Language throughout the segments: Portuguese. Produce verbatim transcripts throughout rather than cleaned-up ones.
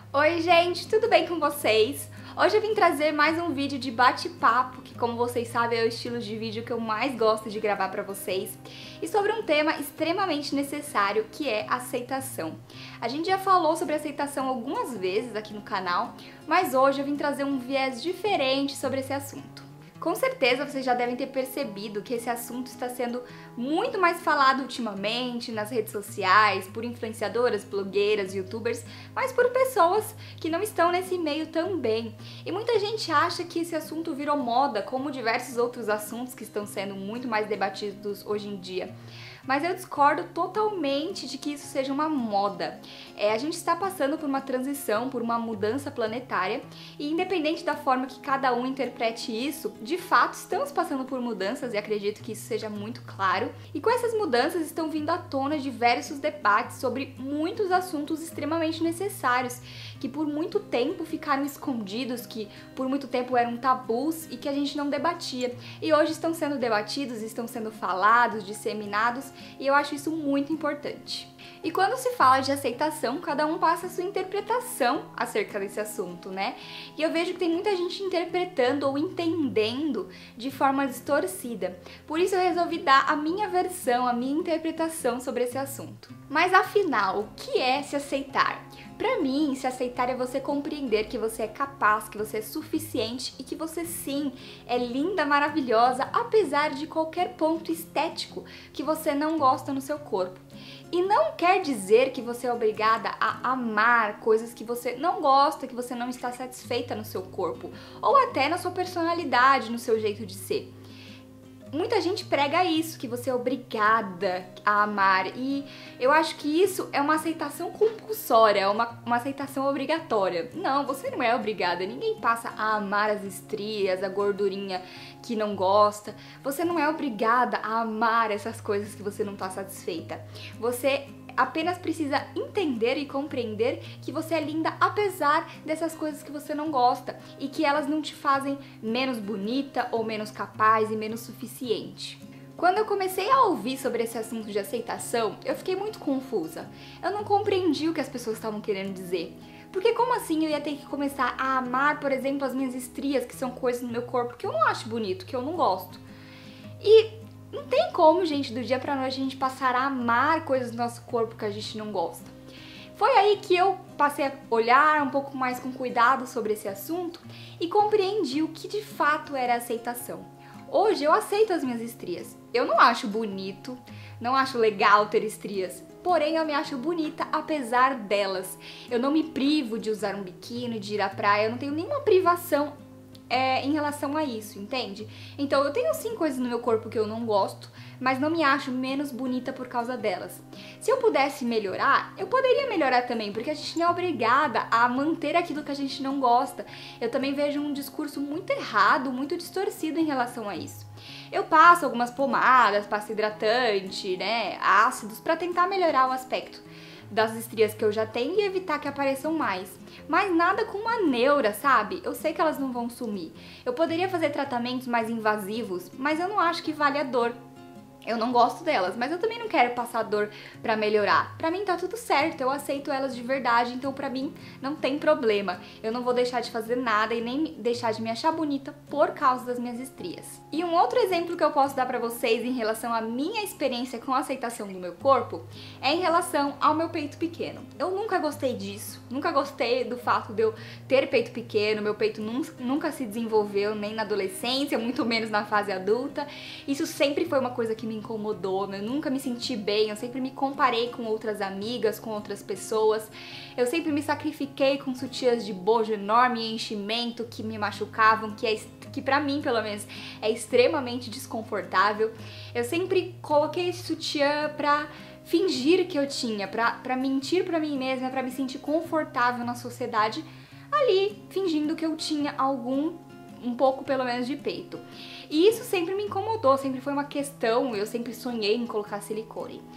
Oi gente, tudo bem com vocês? Hoje eu vim trazer mais um vídeo de bate-papo, que como vocês sabem é o estilo de vídeo que eu mais gosto de gravar pra vocês, e sobre um tema extremamente necessário, que é aceitação. A gente já falou sobre aceitação algumas vezes aqui no canal, mas hoje eu vim trazer um viés diferente sobre esse assunto. Com certeza vocês já devem ter percebido que esse assunto está sendo muito mais falado ultimamente nas redes sociais, por influenciadoras, blogueiras, youtubers, mas por pessoas que não estão nesse meio também. E muita gente acha que esse assunto virou moda, como diversos outros assuntos que estão sendo muito mais debatidos hoje em dia. Mas eu discordo totalmente de que isso seja uma moda. É, a gente está passando por uma transição, por uma mudança planetária, e independente da forma que cada um interprete isso, de fato estamos passando por mudanças e acredito que isso seja muito claro. E com essas mudanças estão vindo à tona diversos debates sobre muitos assuntos extremamente necessários, que por muito tempo ficaram escondidos, que por muito tempo eram tabus e que a gente não debatia. E hoje estão sendo debatidos, estão sendo falados, disseminados, e eu acho isso muito importante. E quando se fala de aceitação, cada um passa a sua interpretação acerca desse assunto, né? E eu vejo que tem muita gente interpretando ou entendendo de forma distorcida. Por isso eu resolvi dar a minha versão, a minha interpretação sobre esse assunto. Mas afinal, o que é se aceitar? Pra mim, se aceitar é você compreender que você é capaz, que você é suficiente e que você sim é linda, maravilhosa, apesar de qualquer ponto estético que você não gosta no seu corpo. E não quer dizer que você é obrigada a amar coisas que você não gosta, que você não está satisfeita no seu corpo, ou até na sua personalidade, no seu jeito de ser. Muita gente prega isso, que você é obrigada a amar, e eu acho que isso é uma aceitação compulsória, é uma, uma aceitação obrigatória. Não, você não é obrigada, ninguém passa a amar as estrias, a gordurinha que não gosta. Você não é obrigada a amar essas coisas que você não está satisfeita. Você apenas precisa entender e compreender que você é linda apesar dessas coisas que você não gosta e que elas não te fazem menos bonita ou menos capaz e menos suficiente. Quando eu comecei a ouvir sobre esse assunto de aceitação, eu fiquei muito confusa. Eu não compreendi o que as pessoas estavam querendo dizer. Porque como assim eu ia ter que começar a amar, por exemplo, as minhas estrias, que são coisas no meu corpo que eu não acho bonito, que eu não gosto? E não tem como, gente, do dia pra noite a gente passar a amar coisas do nosso corpo que a gente não gosta. Foi aí que eu passei a olhar um pouco mais com cuidado sobre esse assunto e compreendi o que de fato era aceitação. Hoje eu aceito as minhas estrias. Eu não acho bonito, não acho legal ter estrias, porém eu me acho bonita apesar delas. Eu não me privo de usar um biquíni, de ir à praia, eu não tenho nenhuma privação É, em relação a isso, entende? Então eu tenho sim coisas no meu corpo que eu não gosto, mas não me acho menos bonita por causa delas. Se eu pudesse melhorar, eu poderia melhorar também, porque a gente não é obrigada a manter aquilo que a gente não gosta. Eu também vejo um discurso muito errado, muito distorcido em relação a isso. Eu passo algumas pomadas, passo hidratante, né, ácidos, pra tentar melhorar o aspecto das estrias que eu já tenho e evitar que apareçam mais. Mas nada com uma neura, sabe? Eu sei que elas não vão sumir. Eu poderia fazer tratamentos mais invasivos, mas eu não acho que vale a dor. Eu não gosto delas, mas eu também não quero passar dor pra melhorar. Pra mim tá tudo certo, eu aceito elas de verdade, então pra mim não tem problema. Eu não vou deixar de fazer nada e nem deixar de me achar bonita por causa das minhas estrias. E um outro exemplo que eu posso dar pra vocês em relação à minha experiência com a aceitação do meu corpo é em relação ao meu peito pequeno. Eu nunca gostei disso, nunca gostei do fato de eu ter peito pequeno, meu peito nunca se desenvolveu nem na adolescência, muito menos na fase adulta. Isso sempre foi uma coisa que me incomodou, eu nunca me senti bem, eu sempre me comparei com outras amigas, com outras pessoas, eu sempre me sacrifiquei com sutiãs de bojo enorme e enchimento que me machucavam, que, é, que pra mim, pelo menos, é extremamente desconfortável. Eu sempre coloquei esse sutiã pra fingir que eu tinha, pra, pra mentir pra mim mesma, pra me sentir confortável na sociedade, ali, fingindo que eu tinha algum um pouco pelo menos de peito. E isso sempre me incomodou, sempre foi uma questão, eu sempre sonhei em colocar silicone.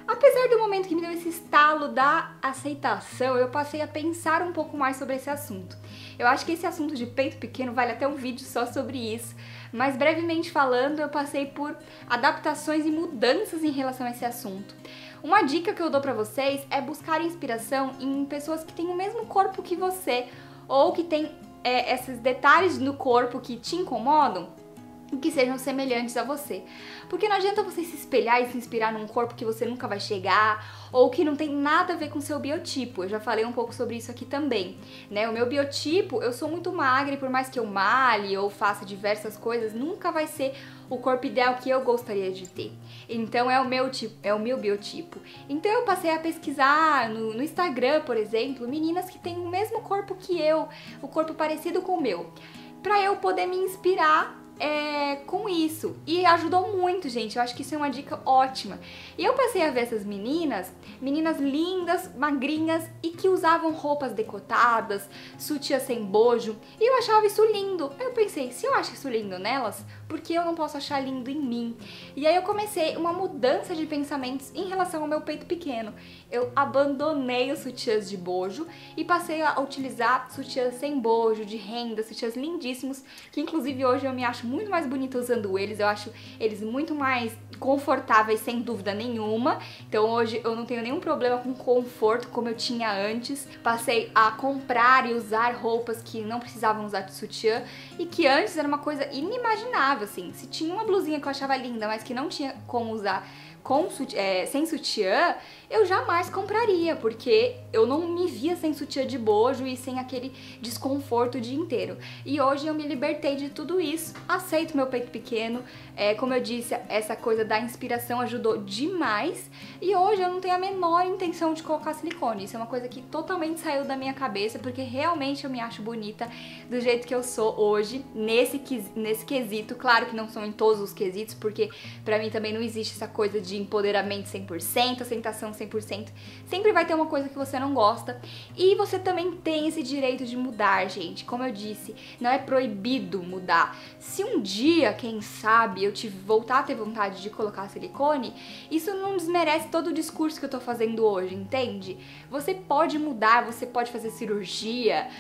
Apesar do momento que me deu esse estalo da aceitação, eu passei a pensar um pouco mais sobre esse assunto. Eu acho que esse assunto de peito pequeno vale até um vídeo só sobre isso, mas brevemente falando, eu passei por adaptações e mudanças em relação a esse assunto. Uma dica que eu dou pra vocês é buscar inspiração em pessoas que têm o mesmo corpo que você, ou que têm é, esses detalhes no corpo que te incomodam, que sejam semelhantes a você. Porque não adianta você se espelhar e se inspirar num corpo que você nunca vai chegar, ou que não tem nada a ver com o seu biotipo. Eu já falei um pouco sobre isso aqui também, né? O meu biotipo, eu sou muito magra e por mais que eu malhe ou faça diversas coisas, nunca vai ser o corpo ideal que eu gostaria de ter. Então é o meu tipo, é o meu biotipo. Então eu passei a pesquisar no, no Instagram, por exemplo, meninas que têm o mesmo corpo que eu, o corpo parecido com o meu, pra eu poder me inspirar É, com isso, e ajudou muito, gente. Eu acho que isso é uma dica ótima. E eu passei a ver essas meninas, meninas lindas, magrinhas e que usavam roupas decotadas, sutiãs sem bojo, e eu achava isso lindo. Aí eu pensei, se eu acho isso lindo nelas, por que eu não posso achar lindo em mim? E aí eu comecei uma mudança de pensamentos em relação ao meu peito pequeno. Eu abandonei os sutiãs de bojo e passei a utilizar sutiãs sem bojo, de renda, sutiãs lindíssimos, que inclusive hoje eu me acho muito mais bonita usando eles, eu acho eles muito mais confortáveis, sem dúvida nenhuma. Então hoje eu não tenho nenhum problema com conforto como eu tinha antes. Passei a comprar e usar roupas que não precisavam usar de sutiã e que antes era uma coisa inimaginável, assim. Se tinha uma blusinha que eu achava linda, mas que não tinha como usar com sutiã, é, sem sutiã, eu jamais compraria, porque eu não me via sem sutiã de bojo e sem aquele desconforto o dia inteiro. E hoje eu me libertei de tudo isso, aceito meu peito pequeno, é, como eu disse, essa coisa da inspiração ajudou demais, e hoje eu não tenho a menor intenção de colocar silicone. Isso é uma coisa que totalmente saiu da minha cabeça, porque realmente eu me acho bonita do jeito que eu sou hoje, nesse, nesse quesito. Claro que não são em todos os quesitos, porque pra mim também não existe essa coisa de empoderamento cem por cento, aceitação cem por cento. Sempre vai ter uma coisa que você não gosta. E você também tem esse direito de mudar, gente. Como eu disse, não é proibido mudar. Se um dia, quem sabe, eu te voltar a ter vontade de colocar silicone, isso não desmerece todo o discurso que eu tô fazendo hoje, entende? Você pode mudar, você pode fazer cirurgia,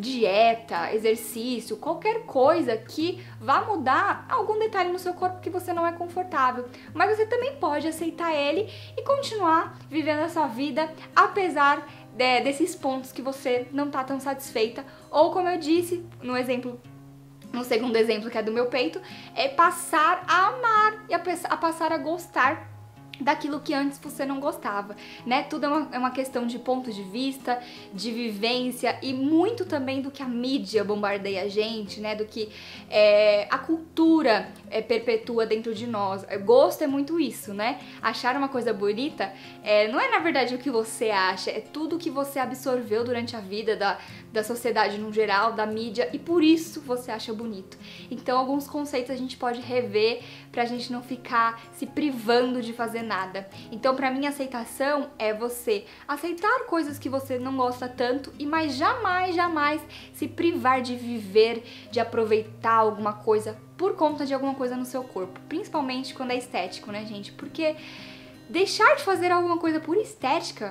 dieta, exercício, qualquer coisa que vá mudar algum detalhe no seu corpo que você não é confortável. Mas você também pode aceitar ele e continuar vivendo a sua vida apesar de, desses pontos que você não tá tão satisfeita. Ou como eu disse no exemplo, no segundo exemplo que é do meu peito, é passar a amar e a, a passar a gostar daquilo que antes você não gostava, né? Tudo é uma, é uma questão de ponto de vista, de vivência e muito também do que a mídia bombardeia a gente, né? Do que é, a cultura é, perpetua dentro de nós. Gosto é muito isso, né? Achar uma coisa bonita é, não é na verdade o que você acha, é tudo que você absorveu durante a vida da, da sociedade no geral, da mídia, e por isso você acha bonito. Então alguns conceitos a gente pode rever pra gente não ficar se privando de fazer nada. Então, pra mim, aceitação é você aceitar coisas que você não gosta tanto e mas jamais, jamais se privar de viver, de aproveitar alguma coisa por conta de alguma coisa no seu corpo, principalmente quando é estético, né, gente? Porque deixar de fazer alguma coisa por estética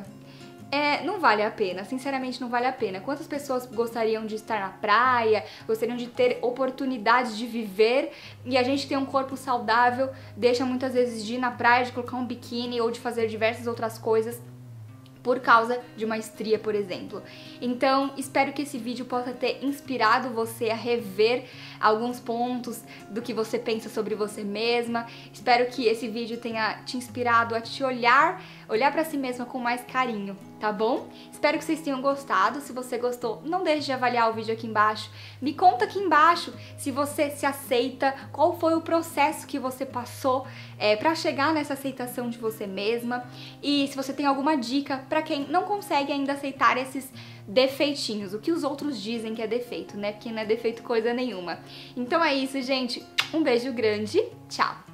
É, não vale a pena, sinceramente não vale a pena. Quantas pessoas gostariam de estar na praia, gostariam de ter oportunidade de viver, e a gente tem um corpo saudável, deixa muitas vezes de ir na praia, de colocar um biquíni ou de fazer diversas outras coisas por causa de uma estria, por exemplo. Então, espero que esse vídeo possa ter inspirado você a rever alguns pontos do que você pensa sobre você mesma. Espero que esse vídeo tenha te inspirado a te olhar, olhar pra si mesma com mais carinho, tá bom? Espero que vocês tenham gostado. Se você gostou, não deixe de avaliar o vídeo aqui embaixo. Me conta aqui embaixo se você se aceita, qual foi o processo que você passou é, pra chegar nessa aceitação de você mesma. E se você tem alguma dica pra quem não consegue ainda aceitar esses defeitinhos, o que os outros dizem que é defeito, né? Porque não é defeito coisa nenhuma. Então é isso, gente. Um beijo grande. Tchau!